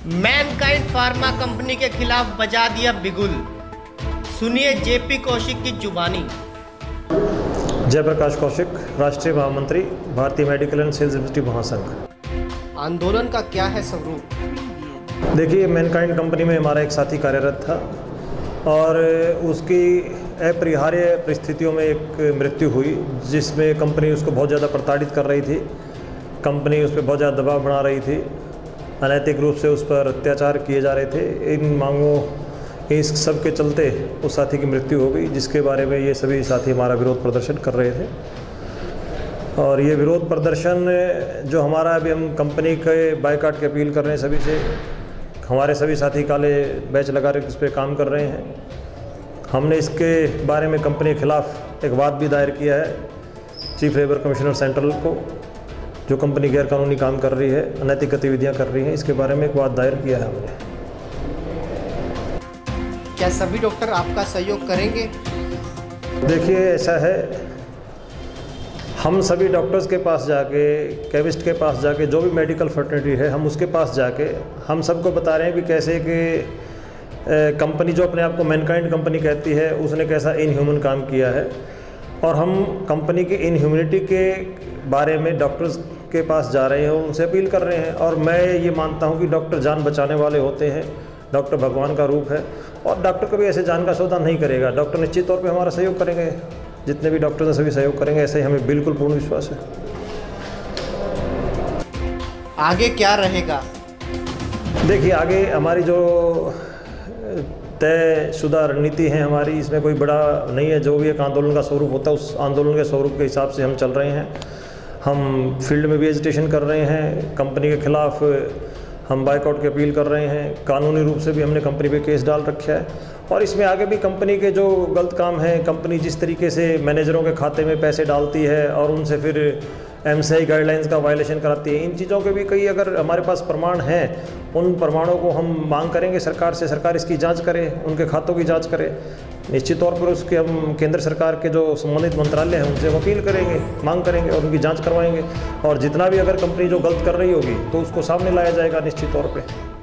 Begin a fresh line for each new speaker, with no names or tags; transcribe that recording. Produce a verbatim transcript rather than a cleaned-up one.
Mankind pharma company के खिलाफ बजा दिया बिगुल। सुनिए जेपी कौशिक की जुबानी।
जयप्रकाश कौशिक, राष्ट्रीय महामंत्री, भारतीय मेडिकल एंड सेल्स रिप्रेजेंटेटिव महासंघ।
आंदोलन का क्या है स्वरूप?
देखिए, मैनकाइंड कंपनी में हमारा एक साथी कार्यरत था और उसकी अपरिहार्य परिस्थितियों में एक मृत्यु हुई, जिसमें कंपनी उसको बहुत ज़्यादा प्रताड़ित कर रही थी। कंपनी उस पर बहुत ज़्यादा दबाव बना रही थी, अनैतिक रूप से उस पर अत्याचार किए जा रहे थे। इन मांगों इस सब के चलते उस साथी की मृत्यु हो गई, जिसके बारे में ये सभी साथी हमारा विरोध प्रदर्शन कर रहे थे। और ये विरोध प्रदर्शन जो हमारा, अभी हम कंपनी के बायकॉट की अपील कर रहे हैं सभी से। हमारे सभी साथी काले बैच लगा रहे इस पर काम कर रहे हैं। हमने इसके बारे में कंपनी के खिलाफ एक वाद भी दायर किया है चीफ लेबर कमिश्नर सेंट्रल को, जो कंपनी गैरकानूनी काम कर रही है, अनैतिक गतिविधियां कर रही हैं। इसके बारे में एक वाद दायर किया है हमने।
क्या सभी डॉक्टर आपका सहयोग करेंगे?
देखिए, ऐसा है, हम सभी डॉक्टर्स के पास जाके, केमिस्ट के पास जाके, जो भी मेडिकल फर्टिलिटी है, हम उसके पास जाके हम सबको बता रहे हैं कि कैसे कि कंपनी जो अपने आप को मैनकाइंड कंपनी कहती है, उसने कैसा इनह्यूमन काम किया है। और हम कंपनी की इनह्यूमनिटी के बारे में डॉक्टर्स के पास जा रहे हैं, उनसे अपील कर रहे हैं। और मैं ये मानता हूँ कि डॉक्टर जान बचाने वाले होते हैं, डॉक्टर भगवान का रूप है, और डॉक्टर कभी ऐसे जान का सौदा नहीं करेगा। डॉक्टर निश्चित तौर पे हमारा सहयोग करेंगे, जितने भी डॉक्टर्स हैं सभी सहयोग करेंगे, ऐसे ही हमें बिल्कुल पूर्ण विश्वास है।
आगे क्या रहेगा?
देखिए, आगे हमारी जो तयशुदा रणनीति है हमारी, इसमें कोई बड़ा नहीं है। जो भी एक आंदोलन का स्वरूप होता है, उस आंदोलन के स्वरूप के हिसाब से हम चल रहे हैं। हम फील्ड में भी एजिटेशन कर रहे हैं, कंपनी के खिलाफ हम बायकॉट की अपील कर रहे हैं, कानूनी रूप से भी हमने कंपनी पे केस डाल रखा है। और इसमें आगे भी कंपनी के जो गलत काम हैं, कंपनी जिस तरीके से मैनेजरों के खाते में पैसे डालती है और उनसे फिर एमसीआई गाइडलाइंस का वायलेशन कराती है, इन चीज़ों के भी कई अगर हमारे पास प्रमाण हैं, उन प्रमाणों को हम मांग करेंगे सरकार से। सरकार इसकी जांच करे, उनके खातों की जांच करे। निश्चित तौर पर उसके हम केंद्र सरकार के जो संबंधित मंत्रालय हैं, उनसे अपील करेंगे, मांग करेंगे और उनकी जांच करवाएंगे। और जितना भी अगर कंपनी जो गलत कर रही होगी, तो उसको सामने लाया जाएगा निश्चित तौर पे।